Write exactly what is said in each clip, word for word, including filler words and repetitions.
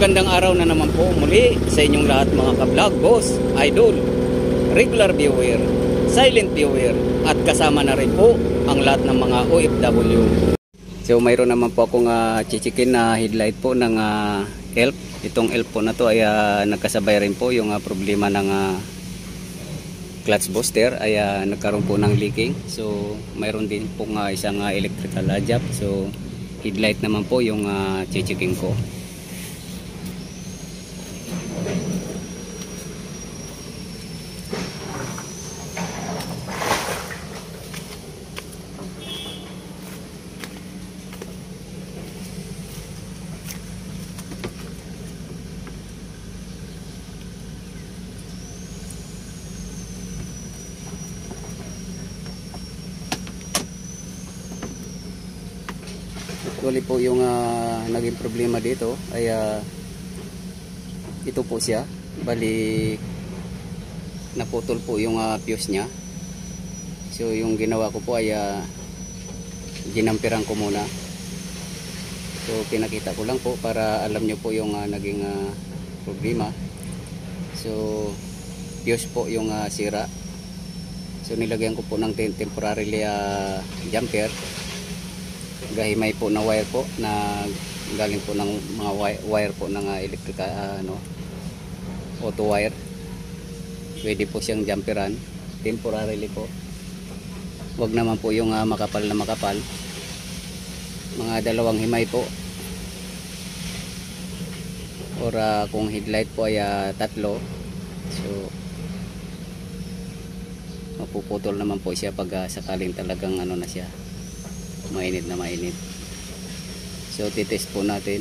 magandang araw na naman po muli sa inyong lahat mga ka-vlog, boss, idol, regular viewer, silent viewer, at kasama na rin po ang lahat ng mga O F W. So mayroon naman po akong uh, chichikin na headlight po ng uh, E L F. Itong E L F po na to ay uh, nagkasabay rin po yung uh, problema ng uh, clutch booster ay uh, nagkaroon po ng leaking. So mayroon din po uh, isang uh, electrical uh, job. So headlight naman po yung uh, chichikin ko. Actually po yung uh, naging problema dito ay uh, ito po siya, bali naputol po yung uh, fuse nya. So yung ginawa ko po ay uh, ginampiran ko muna. So pinakita ko lang po para alam nyo po yung uh, naging uh, problema. So fuse po yung uh, sira. So nilagyan ko po ng temporarily uh, jumper. Gahimay po na wire po na galing po ng mga wire po ng uh, electrical uh, ano, auto wire. Pwede po siyang jumperan temporarily po. Wag naman po yung uh, makapal na makapal. Mga dalawang himay po. Or uh, kung headlight po ay uh, tatlo. So mapuputol naman po siya pag uh, sakaling talagang ano na siya, mainit na mainit. So titest po natin.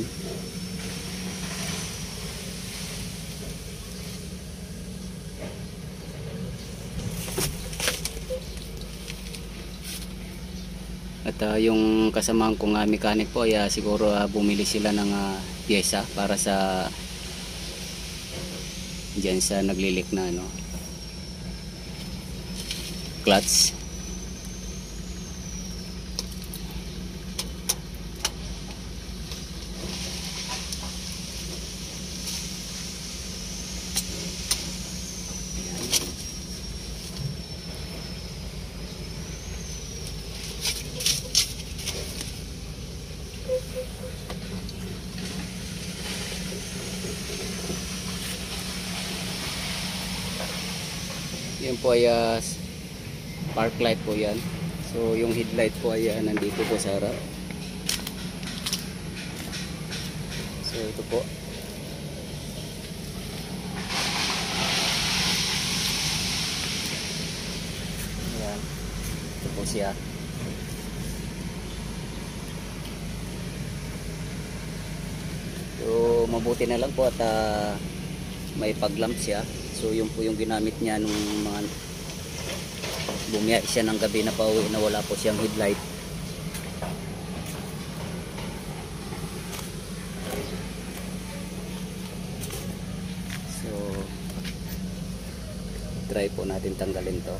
At uh, yung kasamahan kong uh, mechanic po ay uh, siguro uh, bumili sila ng uh, pyesa para sa dyan sa naglilik na ano, clutch. Yan po ay uh, park light po yan. So yung headlight po ay uh, nandito po sa harap. So ito po. Ayan. Ito po siya. So mabuti na lang po at uh, may pag-lamp siya. So yun po yung ginamit niya nung mga bumiya siya ng gabi na pauwi na wala po siyang headlight. So try po natin tanggalin to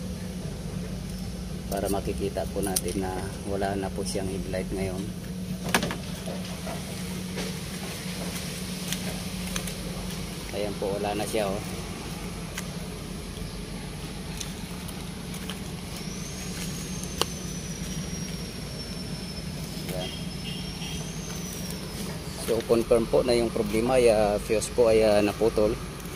para makikita po natin na wala na po siyang headlight ngayon. Ayan po, wala na siya oh. So confirm po na yung problema ay uh, fuse po ay uh, naputol.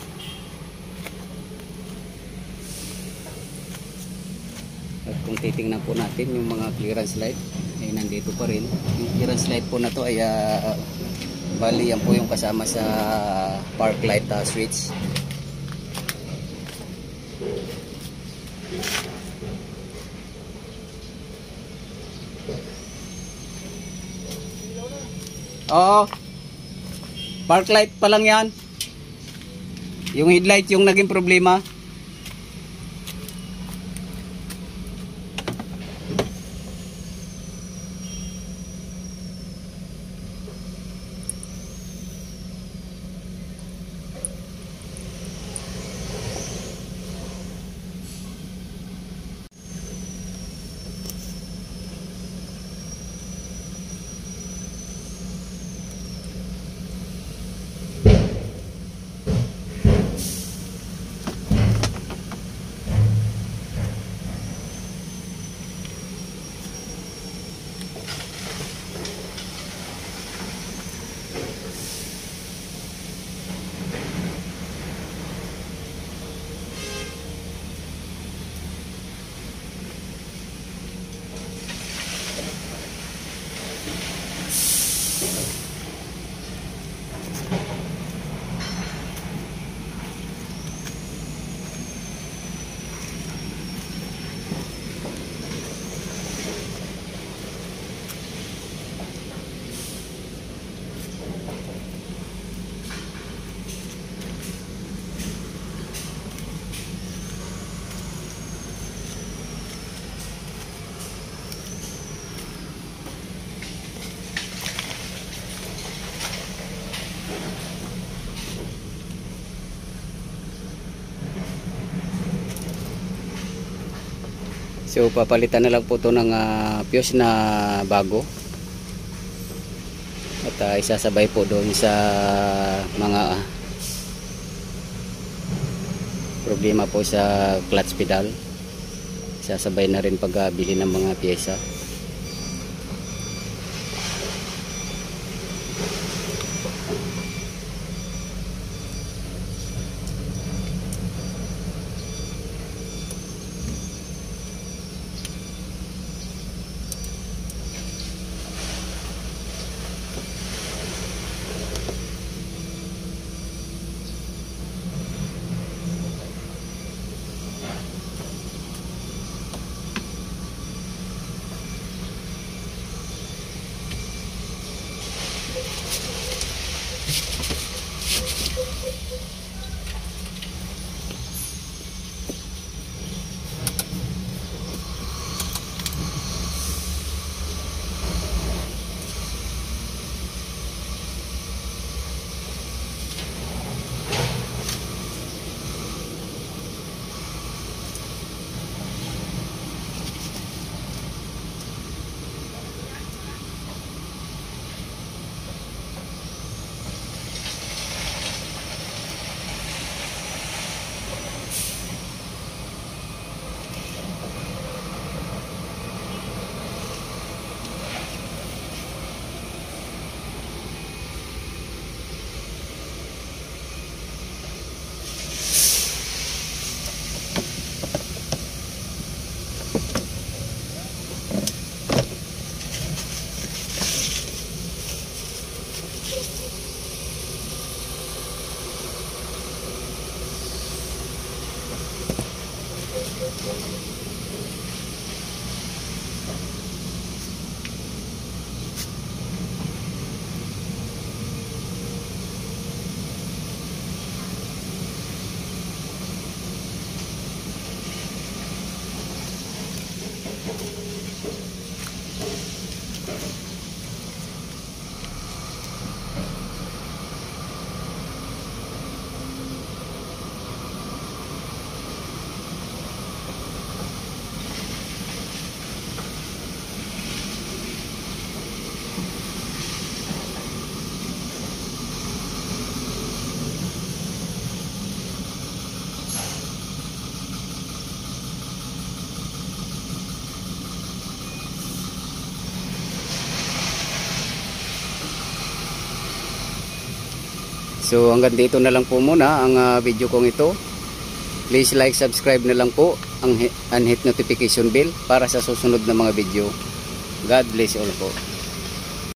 At kung titingnan po natin yung mga clearance light ay nandito pa rin. Yung clearance light po na to ay uh, bali yan po yung kasama sa park light uh, switch. Oo, park light pa lang yan. Yung headlight yung naging problema. So papalitan na lang po to ng uh, fuse na bago. At uh, isasabay po doon sa mga uh, problema po sa clutch pedal. Isasabay na rin pag uh, bili ng mga pyesa. So hanggang dito na lang po muna ang uh, video kong ito. Please like, subscribe na lang po ang and hit notification bell para sa susunod na mga video. God bless all po.